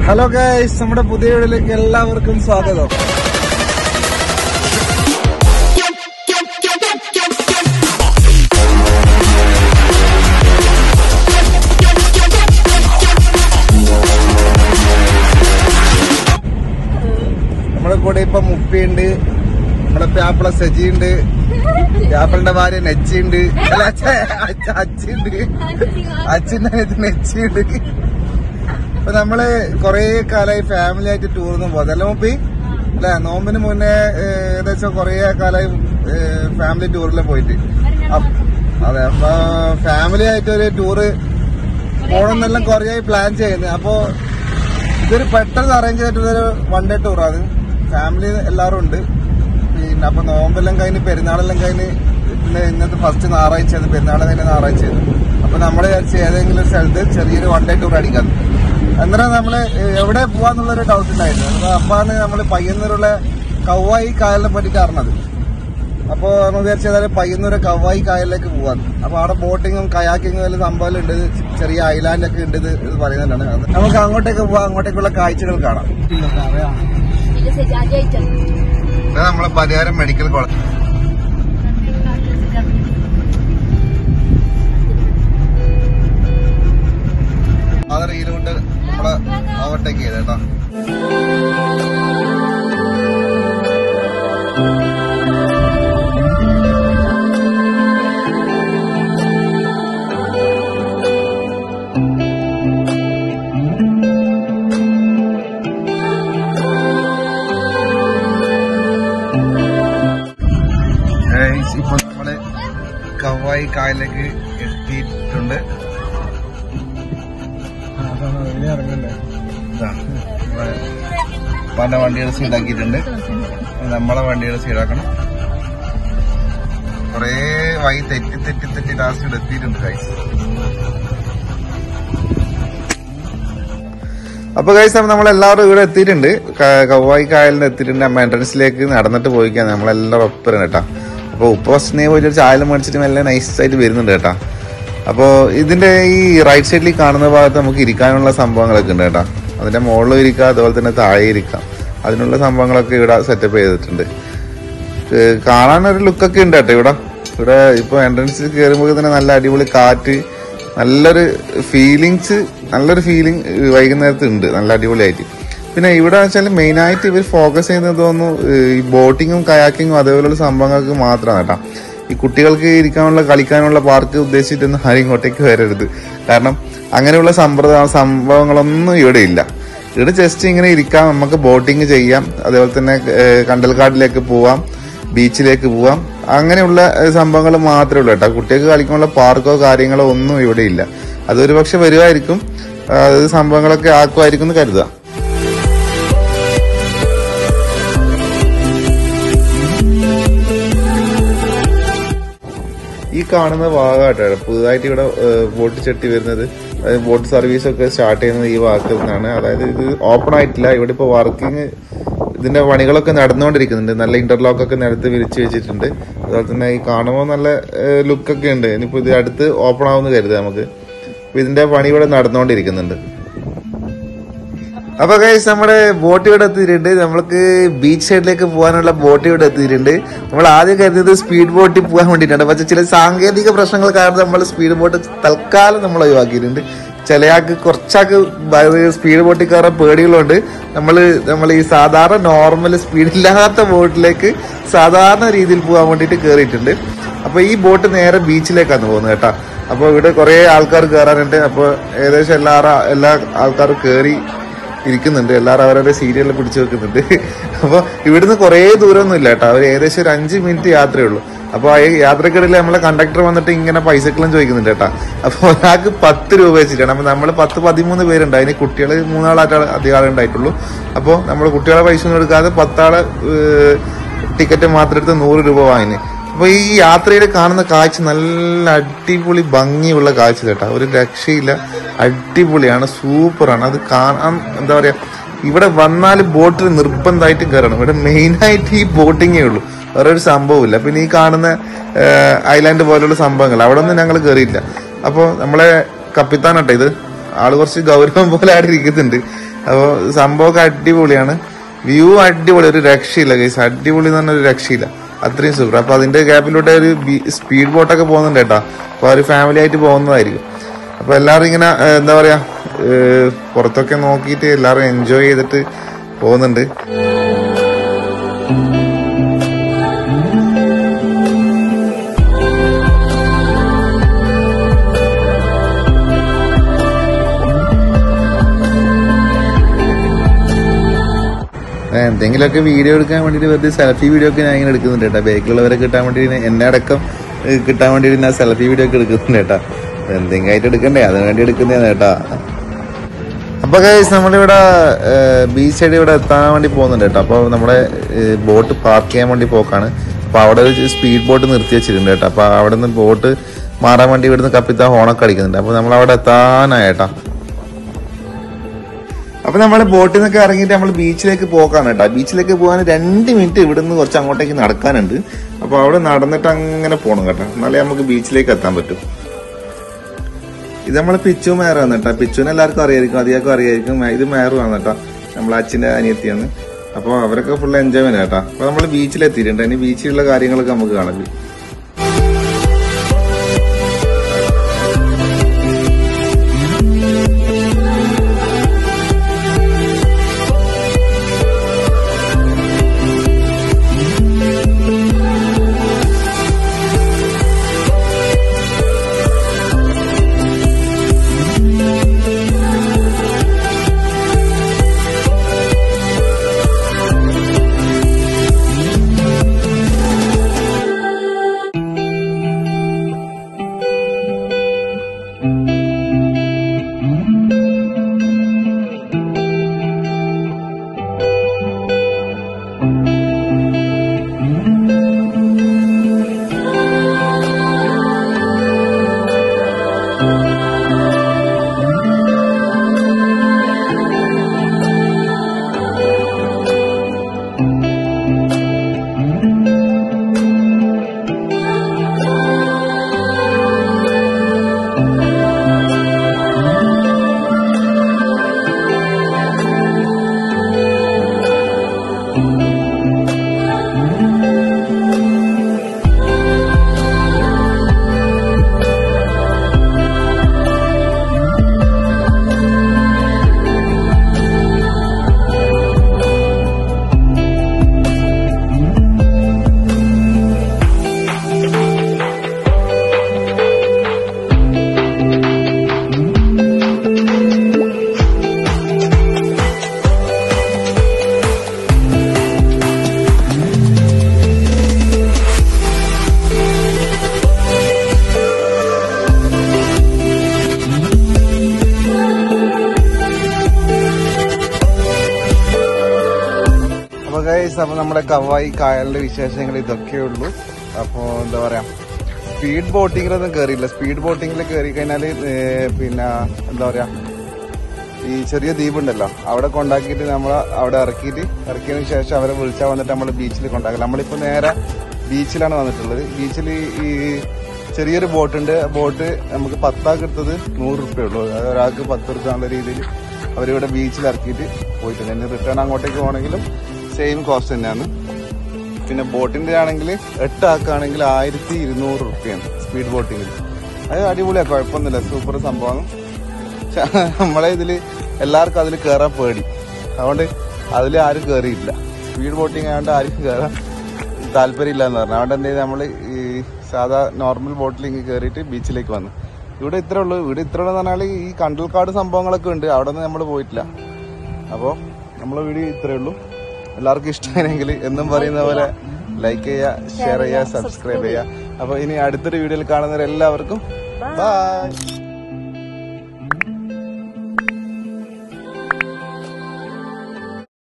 Hello guys, നമ്മുടെ പുതിയ വീഡിയോയിലേക്ക് എല്ലാവർക്കും സ്വാഗതം. നമ്മുടെ കൂടെ ഇപ്പൊ മുപ്പിയുണ്ട്, നമ്മുടെ പ്യാപ്പിള സജിയുണ്ട്, പ്യാപ്പിളിന്റെ ഭാര്യ നെച്ചിയുണ്ട്, അച്ഛണ്ട്, അച്ഛൻ്റെ നെച്ചിയുണ്ട്. അപ്പൊ നമ്മള് കൊറേ കാലമായി ഫാമിലി ആയിട്ട് ടൂറിന് പോകുന്നത് അല്ല മുപ്പി അല്ലെ? നോമ്പിന് മുന്നേ ഏകദേശം കൊറേ കാലമായി ഫാമിലി ടൂറിൽ പോയിട്ട്. അതെ, അപ്പൊ ഫാമിലി ആയിട്ട് ഒരു ടൂറ് പോകണമെന്നെല്ലാം കൊറേ പ്ലാൻ ചെയ്യുന്നത്. അപ്പൊ ഇതൊരു പെട്ടെന്ന് അറേഞ്ച് ചെയ്തിട്ടൊരു വൺ ഡേ ടൂറാണ്. ഫാമിലി എല്ലാവരും ഉണ്ട്. പിന്നെ അപ്പൊ നോമ്പെല്ലാം കഴിഞ്ഞ് പെരുന്നാളെല്ലാം കഴിഞ്ഞ് പിന്നെ ഇന്നത്തെ ഫസ്റ്റ് ഞായറാഴ്ച, പെരുന്നാളെ കഴിഞ്ഞ ഞായറാഴ്ച. അപ്പൊ നമ്മള് വിചാരിച്ച് ഏതെങ്കിലും സ്ഥലത്ത് ചെറിയൊരു വൺ ഡേ ടൂർ അടിക്കാം. അന്നേരം നമ്മള് എവിടെ പോവാന്നുള്ളൊരു ഡൗട്ട് ഉണ്ടായിരുന്നു. അപ്പാണ് നമ്മള് പയ്യന്നൂരുള്ള കവ്വായി കായലിനെ പറ്റിയിട്ട് അറിഞ്ഞത്. അപ്പൊ നമ്മൾ വിചാരിച്ചത് പയ്യന്നൂര് കവ്വായി കായലിലേക്ക് പോവാൻ. അപ്പൊ അവിടെ ബോട്ടിങ്ങും കയാക്കിങ്ങും എല്ലാം സംഭവം ഉണ്ട്, ചെറിയ ഐലാൻഡൊക്കെ ഉണ്ട് ഇത് പറയുന്നുണ്ടാണ്. നമുക്ക് അങ്ങോട്ടേക്ക് പോവാം, അങ്ങോട്ടേക്കുള്ള കാഴ്ചകൾ കാണാം. നമ്മളെ പരിഹാരം മെഡിക്കൽ കോളേജ്. അത് റീലുകൊണ്ട് നമ്മളെ ഓവർടേക്ക് ചെയ്തേട്ടാ. ഇപ്പൊ നമ്മള് കവ്വായി കായലിലേക്ക് എത്തിയിട്ടുണ്ട്. പല വണ്ടിയുടെ സീഡാക്കിയിട്ടുണ്ട്. നമ്മളെ വണ്ടിയുടെ സീഡാക്കണം. കൊറേ വഴി തെറ്റി ലാസ്റ്റ് എത്തിയിട്ടുണ്ട് ഗൈസ്. അപ്പൊ ഗൈസ് നമ്മളെല്ലാവരും ഇവിടെ എത്തിയിട്ടുണ്ട്, കവ്വായി കായലിന് എത്തിയിട്ടുണ്ട്. നമ്മ എൻട്രൻസിലേക്ക് നടന്നിട്ട് പോയിക്കാൻ നമ്മളെല്ലാവരും ഒപ്പരം കേട്ടാ. അപ്പൊ ഉപ്പ ഫസ്റ്റിനെ പോയിട്ട് ഒരു ചായലും മേടിച്ചിട്ട് എല്ലാം നൈസായിട്ട് വരുന്നുണ്ട് കേട്ടാ. അപ്പോൾ ഇതിന്റെ ഈ റൈറ്റ് സൈഡിൽ കാണുന്ന ഭാഗത്ത് നമുക്ക് ഇരിക്കാനുള്ള സംഭവങ്ങളൊക്കെ ഉണ്ട് കേട്ടോ. അതിന്റെ മുകളിലും ഇരിക്കാം, അതുപോലെ തന്നെ താഴെ ഇരിക്കാം. അതിനുള്ള സംഭവങ്ങളൊക്കെ ഇവിടെ സെറ്റപ്പ് ചെയ്തിട്ടുണ്ട്. കാണാനൊരു ലുക്കൊക്കെ ഉണ്ട് കേട്ടോ ഇവിടെ ഇപ്പൊ എൻട്രൻസിൽ കയറുമ്പോൾ തന്നെ നല്ല അടിപൊളി കാറ്റ്, നല്ലൊരു ഫീലിംഗ് വൈകുന്നേരത്ത് ഉണ്ട്, നല്ല അടിപൊളിയായിട്ട്. പിന്നെ ഇവിടെ വെച്ചാൽ മെയിനായിട്ട് ഇവർ ഫോക്കസ് ചെയ്യുന്നത് തോന്നുന്നു ഈ ബോട്ടിങ്ങും കയാക്കിങ്ങും അതേപോലെയുള്ള സംഭവങ്ങൾക്ക് മാത്രമാണ് കേട്ടോ. ഈ കുട്ടികൾക്ക് ഇരിക്കാനുള്ള കളിക്കാനുള്ള പാർക്ക് ഉദ്ദേശിച്ചിട്ടൊന്നും ആരും ഇങ്ങോട്ടേക്ക് വരരുത്. കാരണം അങ്ങനെയുള്ള സംഭവങ്ങളൊന്നും ഇവിടെ ഇല്ല. ഇവിടെ ജസ്റ്റ് ഇങ്ങനെ ഇരിക്കാം, നമുക്ക് ബോട്ടിങ് ചെയ്യാം, അതേപോലെ തന്നെ കണ്ടൽക്കാട്ടിലേക്ക് പോവാം, ബീച്ചിലേക്ക് പോവാം. അങ്ങനെയുള്ള സംഭവങ്ങൾ മാത്രമേ ഉള്ളൂ കേട്ടോ. കുട്ടികൾക്ക് കളിക്കാനുള്ള പാർക്കോ കാര്യങ്ങളോ ഒന്നും ഇവിടെ ഇല്ല. അതൊരു പക്ഷെ വരുമായിരിക്കും, അത് സംഭവങ്ങളൊക്കെ ആക്കുമായിരിക്കും എന്ന് കരുതുക. ഈ കാണുന്ന ഭാഗമായിട്ടാണ് പുതുതായിട്ട് ഇവിടെ ബോട്ട് ചെട്ടി വരുന്നത്. അതായത് ബോട്ട് സർവീസ് ഒക്കെ സ്റ്റാർട്ട് ചെയ്യുന്നത് ഈ ഭാഗത്ത് നിന്നാണ്. അതായത് ഇത് ഓപ്പൺ ആയിട്ടില്ല. ഇവിടെ ഇപ്പോൾ വർക്കിംഗ് ഇതിന്റെ പണികളൊക്കെ നടന്നുകൊണ്ടിരിക്കുന്നുണ്ട്. നല്ല ഇന്റർലോക്ക് ഒക്കെ നിലത്ത് വിരിച്ചു വെച്ചിട്ടുണ്ട്. അതുപോലെ തന്നെ ഈ കാണുമ്പോൾ നല്ല ലുക്കൊക്കെ ഉണ്ട്. ഇനിയിപ്പോൾ ഇത് അടുത്ത് ഓപ്പൺ ആവുമെന്ന് കരുതാം നമുക്ക്. ഇതിന്റെ പണി ഇവിടെ നടന്നുകൊണ്ടിരിക്കുന്നുണ്ട്. അപ്പൊ ഗൈസ് നമ്മുടെ ബോട്ട് ഇവിടെ എത്തിയിട്ടുണ്ട്. നമ്മൾക്ക് ബീച്ച് സൈഡിലേക്ക് പോകാനുള്ള ബോട്ട് ഇവിടെ എത്തിയിട്ടുണ്ട്. നമ്മൾ ആദ്യം കരുതിയത് സ്പീഡ് ബോട്ടിൽ പോകാൻ വേണ്ടിയിട്ടാണ്. പക്ഷെ ചില സാങ്കേതിക പ്രശ്നങ്ങൾ കാരണം നമ്മൾ സ്പീഡ് ബോട്ട് തൽക്കാലം നമ്മൾ ഒഴിവാക്കിയിട്ടുണ്ട്. ചിലയാൾക്ക് കുറച്ചാൾക്ക് സ്പീഡ് ബോട്ടിൽ കയറാൻ പേടികളുണ്ട്. നമ്മൾ ഈ സാധാരണ നോർമൽ സ്പീഡില്ലാത്ത ബോട്ടിലേക്ക് സാധാരണ രീതിയിൽ പോകാൻ വേണ്ടിയിട്ട് കയറിയിട്ടുണ്ട്. അപ്പൊ ഈ ബോട്ട് നേരെ ബീച്ചിലേക്കാണ് പോകുന്നത് കേട്ടോ. അപ്പൊ ഇവിടെ കുറെ ആൾക്കാർ കയറാനുണ്ട്. അപ്പൊ ഏകദേശം എല്ലാ ആൾക്കാരും കയറി ഇരിക്കുന്നുണ്ട്. എല്ലാവരും അവരവരുടെ സീരിയലിൽ പിടിച്ചു വെക്കുന്നുണ്ട്. അപ്പൊ ഇവിടുന്ന് കുറെ ദൂരമൊന്നും ഇല്ല കേട്ടോ. അവർ ഏകദേശം ഒരു 5 മിനിറ്റ് യാത്രയേ ഉള്ളൂ. അപ്പൊ ആ യാത്രക്കിടയിൽ നമ്മളെ കണ്ടക്ടർ വന്നിട്ട് ഇങ്ങനെ പൈസക്കെല്ലാം ചോദിക്കുന്നുണ്ട് കേട്ടാ. അപ്പൊ ഒരാൾക്ക് 10 രൂപ വെച്ചിട്ടാണ്. അപ്പൊ നമ്മള് 10-13 പേരുണ്ട്. അതിന് കുട്ടികൾ 3 ആളായിട്ട് അധികം ആളുണ്ടായിട്ടുള്ളൂ. അപ്പോൾ നമ്മൾ കുട്ടികളെ പൈസ ഒന്നും എടുക്കാതെ 10 ആളെ ടിക്കറ്റ് മാത്രം എടുത്ത് 100 രൂപ വാങ്ങിന്. അപ്പൊ ഈ യാത്രയിൽ കാണുന്ന കാഴ്ച നല്ല അടിപൊളി ഭംഗിയുള്ള കാഴ്ച കേട്ടാ. ഒരു രക്ഷയില്ല, അടിപൊളിയാണ്, സൂപ്പറാണ്. അത് കാണാൻ എന്താ പറയാ, ഇവിടെ വന്നാൽ ബോട്ടിൽ നിർബന്ധമായിട്ട് കയറണം. ഇവിടെ മെയിനായിട്ട് ഈ ബോട്ടിങ്ങേ ഉള്ളൂ, വേറെ ഒരു സംഭവമില്ല. പിന്നെ ഈ കാണുന്ന ഐലാൻഡ് പോലുള്ള സംഭവങ്ങൾ അവിടെ ഒന്നും ഞങ്ങൾ കയറിയില്ല. അപ്പോൾ നമ്മളെ കപ്പിത്താനട്ടെ ഇത്, ആള് കുറച്ച് ഗൗരവം പോലെ ആയിട്ട് ഇരിക്കുന്നുണ്ട്. അപ്പോൾ സംഭവമൊക്കെ അടിപൊളിയാണ്. വ്യൂ അടിപൊളി, ഒരു രക്ഷയില്ല ഗൈസ്. അടിപൊളി എന്ന് പറഞ്ഞ ഒരു രക്ഷയില്ല, അത്രയും സൂപ്പർ. അപ്പൊ അതിന്റെ ഗ്യാപ്പിലൂടെ ഒരു സ്പീഡ് ബോട്ടൊക്കെ പോകുന്നുണ്ട് കേട്ടോ. അപ്പൊ ഒരു ഫാമിലി ആയിട്ട് പോകുന്നതായിരിക്കും. അപ്പൊ എല്ലാവരും ഇങ്ങനെ എന്താ പറയാ പുറത്തൊക്കെ നോക്കിയിട്ട് എല്ലാവരും എൻജോയ് ചെയ്തിട്ട് പോകുന്നുണ്ട്. എന്തെങ്കിലുമൊക്കെ വീഡിയോ എടുക്കാൻ വേണ്ടിയിട്ട് വെറുതെ സെൽഫി വീഡിയോ ഒക്കെ ഞാൻ ഇങ്ങനെ എടുക്കുന്നുണ്ട് കേട്ടോ. ബാക്കിലുള്ളവരെ കിട്ടാൻ വേണ്ടി, എന്നെ അടക്കം കിട്ടാൻ വേണ്ടിയിട്ട് ഞാൻ സെൽഫി വീഡിയോ ഒക്കെ എടുക്കുന്നുണ്ട് കേട്ടോ. എന്തെങ്കിലും ആയിട്ട് എടുക്കണ്ടേ, അതിന് വേണ്ടി എടുക്കുന്നതാണ് കേട്ടാ. അപ്പൊ ഗൈസ് നമ്മളിവിടെ ബീച്ച് സൈഡ് ഇവിടെ എത്താൻ വേണ്ടി പോകുന്നുണ്ട് കേട്ടോ. അപ്പോൾ നമ്മുടെ ബോട്ട് പാർക്ക് ചെയ്യാൻ വേണ്ടി പോക്കാണ്. അപ്പൊ അവിടെ ഒരു സ്പീഡ് ബോട്ട് നിർത്തി വെച്ചിട്ടുണ്ട് കേട്ടോ. അപ്പൊ അവിടെ നിന്ന് ബോട്ട് മാറാൻ വേണ്ടി ഇവിടുന്ന് കപ്പിത്താൻ ഹോണൊക്കെ അടിക്കുന്നുണ്ട്. അപ്പൊ നമ്മൾ അവിടെ എത്താനായിട്ടാ. അപ്പൊ നമ്മള് ബോട്ടിൽ നിന്നൊക്കെ ഇറങ്ങിയിട്ട് നമ്മൾ ബീച്ചിലേക്ക് പോക്കാണ് കേട്ടോ. ബീച്ചിലേക്ക് പോകാൻ 2 മിനിറ്റ് ഇവിടുന്ന് കുറച്ച് അങ്ങോട്ടേക്ക് നടക്കാനുണ്ട്. അപ്പൊ അവിടെ നടന്നിട്ട് അങ്ങനെ പോകണം കേട്ടോ, എന്നാലേ നമുക്ക് ബീച്ചിലേക്ക് എത്താൻ പറ്റും. ഇത് നമ്മളെ പിച്ചു മേറാണ് കേട്ടോ. പിച്ചുവിനെ എല്ലാവർക്കും അറിയായിരിക്കും, അധികം അറിയായിരിക്കും. ഇത് മേറുവാണ് കേട്ടോ, നമ്മളെ അച്ഛന്റെ അനിയത്തിയാണ്. അപ്പൊ അവരൊക്കെ ഫുൾ എൻജോയ്മെന്റ് കേട്ടോ. അപ്പൊ നമ്മൾ ബീച്ചിലെത്തിയിട്ടുണ്ട്. ഇനി ബീച്ചിലുള്ള കാര്യങ്ങളൊക്കെ നമുക്ക് കാണാം. അപ്പൊ നമ്മുടെ കവായി കായലിന്റെ വിശേഷങ്ങൾ ഇതൊക്കെയുള്ളൂ. അപ്പൊ എന്താ പറയാ, സ്പീഡ് ബോട്ടിങ്ങിലൊന്നും കയറിയില്ല. സ്പീഡ് ബോട്ടിങ്ങിൽ കയറി കഴിഞ്ഞാല് പിന്നെ എന്താ പറയാ, ഈ ചെറിയ ദ്വീപുണ്ടല്ലോ അവിടെ കൊണ്ടാക്കിയിട്ട് നമ്മളെ അവിടെ ഇറക്കിയതിനു ശേഷം അവരെ വിളിച്ചാൽ വന്നിട്ട് നമ്മൾ ബീച്ചിൽ കൊണ്ടാക്കില്ല. നമ്മളിപ്പോ നേരെ ബീച്ചിലാണ് വന്നിട്ടുള്ളത്. ബീച്ചിൽ ഈ ചെറിയൊരു ബോട്ടുണ്ട്. ബോട്ട് നമുക്ക് 10 ആൾക്ക് എടുത്തത് 100 റുപ്യ ഉള്ളൂ. അതായത് ഒരാൾക്ക് 10 റുപ്യ എന്നുള്ള രീതിയിൽ അവരിവിടെ ബീച്ചിൽ ഇറക്കിയിട്ട് പോയിട്ടുണ്ട്. ഇനി റിട്ടേൺ അങ്ങോട്ടേക്ക് പോകണമെങ്കിലും സെയിം കോസ്റ്റ് തന്നെയാണ്. പിന്നെ ബോട്ടിന്റെ ആണെങ്കിൽ 8 ആൾക്കാണെങ്കിൽ 1200 റുപ്യാണ് സ്പീഡ് ബോട്ടിങ്ങിൽ. അത് അടിപൊളിയാണ്, കുഴപ്പമൊന്നുമില്ല, സൂപ്പർ സംഭവമാണ്. നമ്മളെ ഇതില് എല്ലാവർക്കും അതിൽ കയറാൻ പേടി, അതുകൊണ്ട് അതിൽ ആരും കയറിയില്ല. സ്പീഡ് ബോട്ടിങ് ആയതുകൊണ്ട് ആർക്കും കയറാൻ താല്പര്യമില്ല എന്ന് പറഞ്ഞു. അതുകൊണ്ട് എന്ത് ചെയ്ത് നമ്മൾ ഈ സാധാ നോർമൽ ബോട്ടിൽ ഇങ്ങനെ കയറിയിട്ട് ബീച്ചിലേക്ക് വന്നു. ഇവിടെ ഇത്രേ ഉള്ളൂ. ഇവിടെ ഇത്ര ഉള്ളൂ എന്ന് പറഞ്ഞാൽ ഈ കണ്ടൽക്കാട് സംഭവങ്ങളൊക്കെ ഉണ്ട്, അവിടെ നിന്ന് നമ്മൾ പോയിട്ടില്ല. അപ്പോൾ നമ്മളെ വീഡിയോ ഇത്രേ ഉള്ളൂ. എല്ലാവർക്കും ഇഷ്ടമായെങ്കിൽ എന്നും പറയുന്ന പോലെ ലൈക്ക് ചെയ്യുക, ഷെയർ ചെയ്യുക, സബ്സ്ക്രൈബ് ചെയ്യുക. അപ്പോൾ ഇനി അടുത്തൊരു വീഡിയോയിൽ കാണുന്നവരെല്ലാവർക്കും ബൈ.